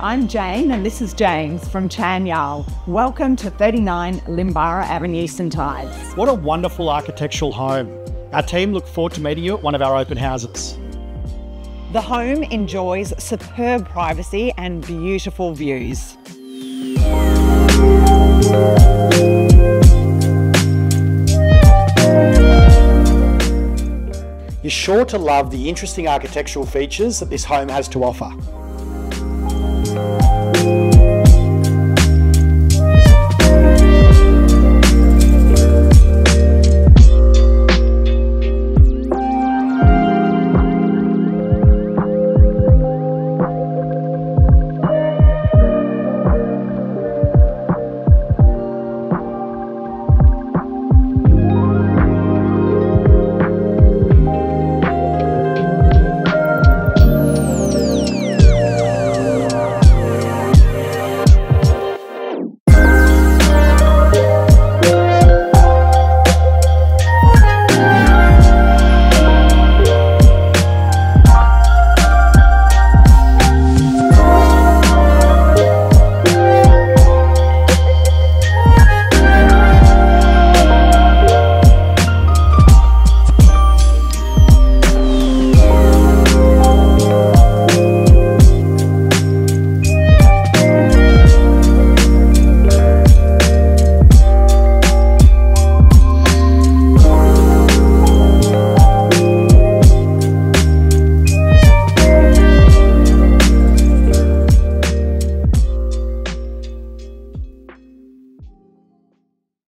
I'm Jane and this is James from Chanyal. Welcome to 39 Lynbara Avenue, St Ives. What a wonderful architectural home. Our team look forward to meeting you at one of our open houses. The home enjoys superb privacy and beautiful views. You're sure to love the interesting architectural features that this home has to offer.